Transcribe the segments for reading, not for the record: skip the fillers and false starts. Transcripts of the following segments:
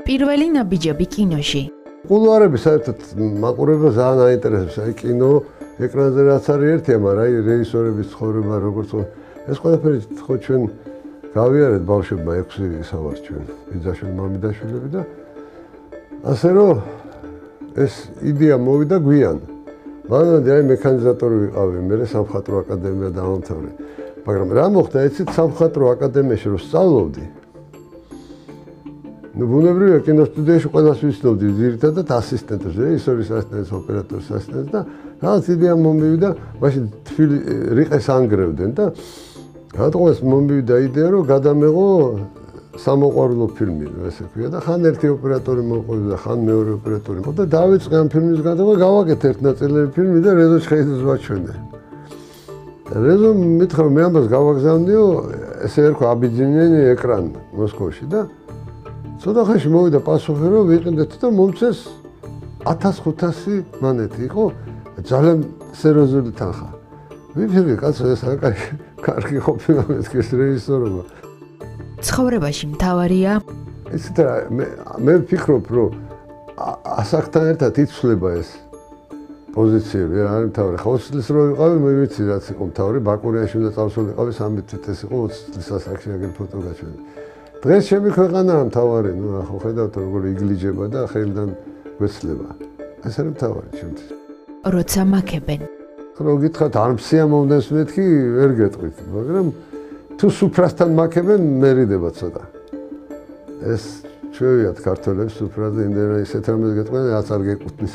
პირველი ნაბიჯები კინოში. კულუარები საერთოდ მაყურებელს ძალიან აინტერესებს, აი კინო ეკრანზე რაც არის ერთია, მაგრამ აი რეჟისორების ცხოვრება როგორც ეს ყველაფერი ხო ჩვენ გავიარეთ ბავშვებმა 6 სავარს ჩვენ ბიძაშვილი მამიდაშვილები და ასე რომ ეს იდეა მოვიდა გვიან. მანამდე აი მექანიზატორი ვიყავი, მე სამხატვრო აკადემია დავამთავრე. მაგრამ რა მოხდა, ეცით სამხატვრო აკადემიაში რომ სწავლობდი. ბუნებრივია კინოსტუდიაში ყველას ვიცნობდი, ძირითადად ასისტენტებს, რეჟისორის ასისტენტს, ოპერატორის ასისტენტს და რაღაც იდეა მომივიდა, მაშინ თბილი რიყეს ანგრევდნენ და რატომაც მომივიდა იდეა, რომ გადამეღო სამოყვარულო ფილმი, ესე ქვია და ხან ერთი ოპერატორი მოყვება და ხან მეორე ოპერატორი მოყვება და დავიწყე ამ ფილმის გადაღება, გავაკეთე ერთნაწილები ფილმი და რეზო ჩხეიძეს ვაჩვენე. რეზო მითხრა მე ამას გავაგზავნიო, ესე ერქვა აბიძინიანი ეკრან მოსკოვში და ცოტა ხანში მოვიდა პასუხი, რომ ვიყიდეთ და მომწეს 1500 მონეტი, იყო ძალიან სერიოზული თანხა. ვიფიქრე, კაცო, ეს არა კარგი ყოფილა მეთქეს რეჟისორობა. ცხოვრებაში მთავარია ისეთ რა, მე ვფიქრობ, რომ ასაკთან ერთად იცვლება ეს პოზიციები, რა არის მთავარი. 20 წლის რო ვიყავი, მე ვიცი რაც იყო მთავარი, ბაკურიანში უნდა წავსულიყავი 13 თვით ეს იყო 20 წლის ასაკში აგერ ფოტო გაჩვენე. დღეს ჩემი ქვეყანაა მთავარი, ნუ ახლა ხედავთ როგორ იგლიჯება და ხელიდან გვეცლება. ეს არის მთავარი ჩემთვის. როცა მაქებენ. რო გითხრათ არ მსიამოვნებს მეთქი, ვერ გეტყვით, მაგრამ თუ სუფრასთან მაქებენ, მერიდება ცოტა. ეს ჩვევიათ ქართველებს სუფრაზე იმდენად ისეთ რამეს გეტყვიან, რაც არ გეკუთვნის.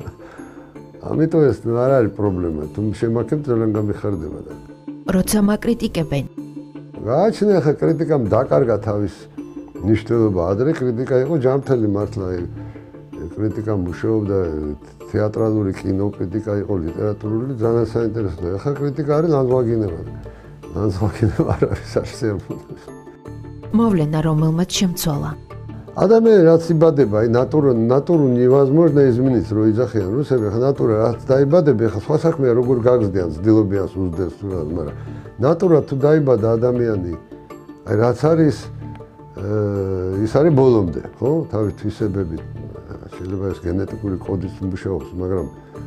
ამიტომ ეს არ არის პრობლემა, თუ შემაქებთ ძალიან გამიხარდება და. როცა მაკრიტიკებენ. გააჩნია ხა კრიტიკამ დაკარგა თავის ნიშნულობა. ადრე კრიტიკა იყო ჯანმრთელი მართლა. კრიტიკა მუშაობდა თეატრალური კინო კრიტიკა იყო ლიტერატურული ძალიან საინტერესო. ახლა კრიტიკა არის ლანძღვაგინება. ლანძღვაგინება არ არის არსებობს. მოვლენა რომელმაც შემცვალა. ადამიანი რაც იბადება, აი ნატურу невозможно изменить, რო იძახიან რუსები, ხა ნატურა რაც დაიბადები, ხა სხვა საქმეა როგორ გაგზდიან, ძდილობიან უძდეს თუ რა, მაგრამ ნატურა თუ დაიბადა ადამიანი, აი რაც არის ის არის ბოლომდე, ხო? თავის თვისებებით. შეიძლება ეს გენეტიკური კოდიც მუშაობს, მაგრამ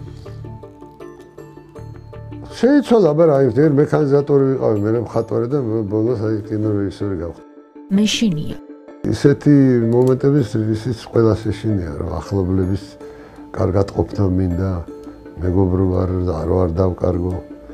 შეიცვალა, მაგრამ აი ერთ მექანიზატორი ვიყავი, მე მხატვარი და ბოლოს აი კინორეჟისორი გავხდი. მეშინია. ისეთი მომენტების ისიც ყველას ეშინია, რომ ახლობლების კარგად ყოფნა მინდა, მეგობრობა არ დავკარგო.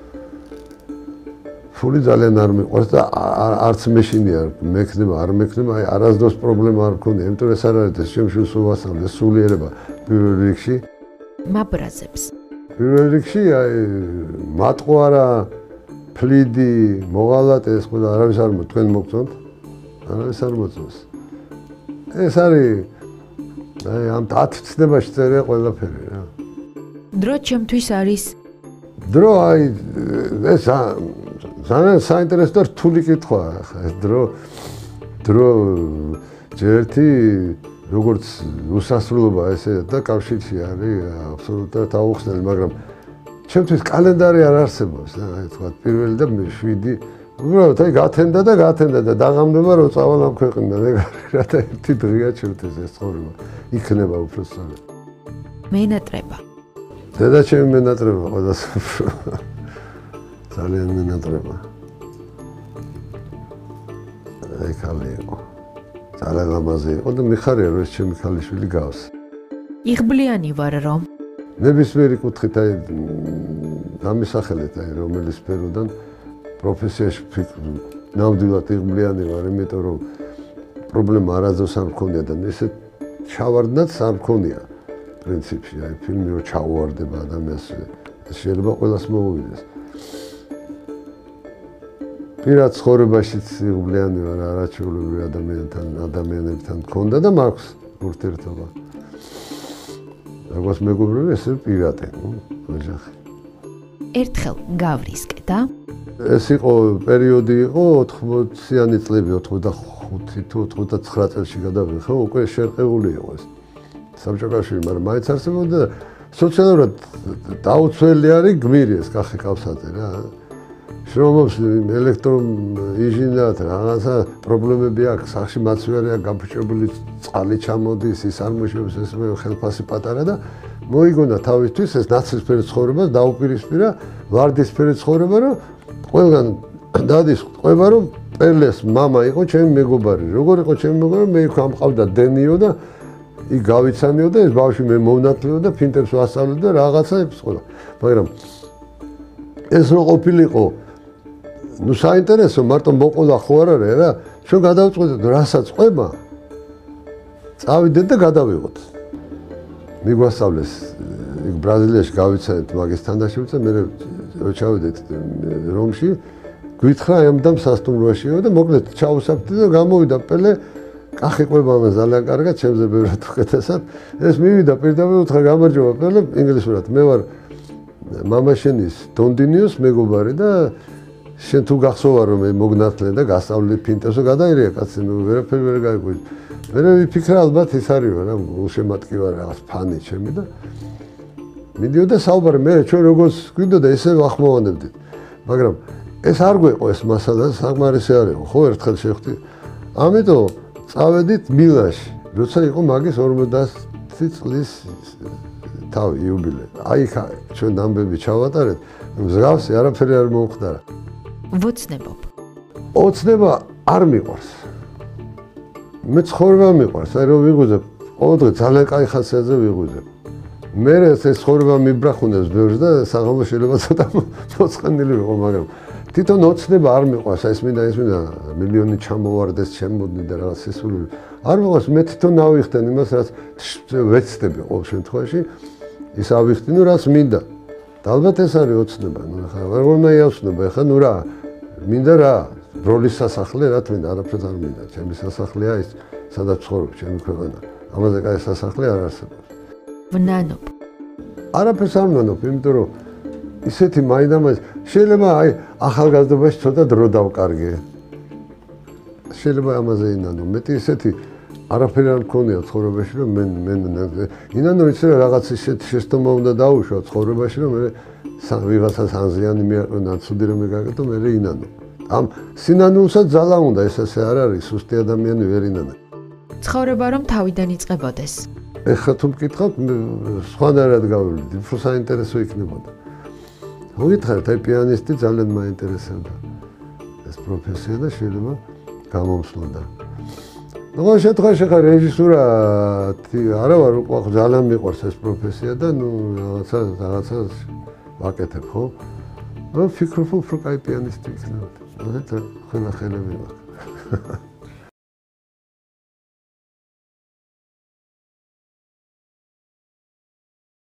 ფული ძალიან არ მიყვარს და არც მეშინია, მექნება, არ მექნება, აი არასდროს პრობლემა არ მქონია, იმიტომ ეს არ არის ეს შემშულ სულასწავლე, სულიერება პირველ რიგში. მაბრაზებს. პირველ რიგში აი მატყუარა, ფლიდი, მოღალატე ეს ყველა არავის არ თქვენ მოგწონთ? არავის არ მოწონს. ეს არის აი ამ 10 ცნებაში წერია ყველაფერი რა. დრო ჩემთვის არის დრო აი ეს ძალიან საინტერესო და რთული კითხვაა ახლა ეს დრო ჯერთი როგორც უსასრულობა ესე და კავშირში არის აბსოლუტურად აუხსნელი, მაგრამ ჩემთვის კალენდარი არ არსებობს რა, აი თქვა პირველი და 7 უბრალოდ აი გათენდა და დაღამდება რომ წავალ ამ ქვეყნიდან ეგ რა და ერთი დღეა ჩემთვის ეს ცხოვრება იქნება უფრო სწორად. მენატრება. დედაჩემი მენატრება ყველას ძალიან მენატრება. აი ხალი იყო. ძალიან ლამაზი იყო და მიხარია რომ ეს ჩემი ქალიშვილი გავს. იღბლიანი ვარ რომ ნებისმიერი კუთხით აი გამისახელეთ აი რომელი სფეროდან პროფესიაში ნამდვილად იღბლიანი ვარ, იმიტომ რომ პრობლემა არასდროს არ მქონია და ესე ჩავარდნაც არ მქონია პრინციპში, აი ფილმი რო ჩაუვარდება ადამიანს, შეიძლება ყველას მოუვიდეს. პირად ცხოვრებაშიც იღბლიანი ვარ, არაჩვეულებრივ ადამიანებთან მქონდა და მაქვს ურთიერთობა. როგორც მეგობრები, ესე პირადე, ოჯახი. ერთხელ გავრისკე და ეს იყო პერიოდი იყო 80-იანი წლები 85 თუ 89 წელს გადავიღე, ხო, უკვე შერყეული იყო ეს საბჭოთაშივე, მაგრამ მაინც არსებობდა და სოციალურად დაუცველი არის გმირი ეს კახი კავსაძე რა. შრომობს ელექტროინჟინერად, რაღაცა პრობლემები აქვს, სახში მაცვიარია გაფუჭებული, წყალი ჩამოდის, ის არ მოშობს, ეს ხელფასი პატარა და მოიგონა თავისთვის ეს ნაცრისფერი ცხოვრება, დაუპირისპირა ვარდისფერი ცხოვრება, რომ ყველგან დადის ყובה, რომ პერლეს მამა იყო ჩემი მეგობარი. როგორ იყო ჩემი მეგობარი? მე იქ ამყავდა დენიო და იქ გავიცანიო და ეს ბავშვი მე მოვნათლიო და ფინტებს ვასწავლე და რაღაცაებს ყველა. მაგრამ ეს რო ყოფილიყო ნუ საინტერესო მარტო მოყოლა ხო არ არის რა ჩვენ გადავწყვეტეთ რასაც ყובה წავიდეთ და გადავიღოთ მიგვასწავლეს იქ ბრაზილიაში გავიცანეთ მაგის თანდაშევიცა მე ჩავიდეთ რომში გვითხრა ამდამ სასტუმროშიო და მოკლედ ჩავუსაფრთხე და გამოვიდა პელე კახი ყובה მას ძალიან კარგად ჩემზე ბევრად უკეთესად ეს მივიდა პირდაპირ უთხრა გამარჯობა პელე ინგლისურად მე ვარ მამაშენის დონდინიოს მეგობარი და შენ თუ გახსოვარ რომ მე მოგნათლე და გასწავლე ფინტებს და გადაირია კაცი ნუ ვერაფერი ვერ გაიგვიძ მე ვიფიქრე ალბათ ის არის რა უშემატკი ვარ რაღაც ფანი ჩემი და მიდიოდა საუბარი მე ჩვენ როგორც გვინდოდა ესე ვახმოვანებდით მაგრამ ეს არ გვეყო ეს მასალა საკმარისი არ იყო ხო ერთხელ შევხვდი ამიტომ წავედით მილანში როცა იყო მაგის 50 წლის თავი იუბილე აი ჩვენ დამბები ჩავატარეთ მსგავსი არაფერი არ მომხდარა ვოცნებობ. ოცნება არ მიყვარს. მე ცხოვრება მიყვარს, აი რომ ვიღვიძებ, ყოველდღე ძალიან კაი ხასიათზე ვიღვიძებ. მე ეს ცხოვრება მიბრახუნებს ბევრს და საღამო შეიძლება ცოტა მოწყენილი ვიყო, მაგრამ თვითონ ოცნება არ მიყვარს, ეს მინდა მილიონი ჩამოვარდეს, შემოდნი და რაღაც სისულები. არ მიყვარს, მე თვითონ ავიხდენ იმას, რაც ვეცდები ყოველ შემთხვევაში, ის ავიხდინო, რაც მინდა. და ალბათ ეს არის ოცნება, ნუ ხა ვერ უნდა იავსნება, ხა ნუ რა მინდა რა ბროლის სასახლე რა თქმა უნდა არაფერს არ მინდა ჩემი სასახლეა ის სადაც ცხოვრობ ჩემი ქვეყანა ამაზე კაი სასახლე არ არსებობს ვნანობ არაფერს არ ვნანობ იმიტომ რომ ისეთი მაინდამაინც შეიძლება აი ახალგაზრდობაში ცოტა დრო დავკარგე შეიძლება ამაზე ინანო მეტი ისეთი არაფერი არ მქონია ცხოვრებაში რომ მე ინანო იცი რა რაღაც ისეთი შეცდომა უნდა დაუშვა ცხოვრებაში რომ მე ვიღაცას ანზიანი მიაყენა ცუდი რომ ეგაკეთო მე ინანო ამ სინანულსაც ძალა უნდა ეს ასე არ არის სუსტი ადამიანი ვერ ინანა ცხოვრება რომ თავიდან იწყებოდეს ეხლა თუ მკითხავთ სხვანაირად გავივლიდი უფრო საინტერესო იქნებოდა მოგითხარით აი პიანისტი ძალიან მაინტერესებდა ეს პროფესია და შეიძლება გამომსვლოდა ნუ შეთხოვე ხა რეჟისურა არა ვარ უკვე ძალიან მიყვარს ეს პროფესია და ნუ რაღაცა ვაკეთებ ხო? ნუ ფიქრობ უფრო კაი პიანისტი იქნება. და ხელები მაქვს.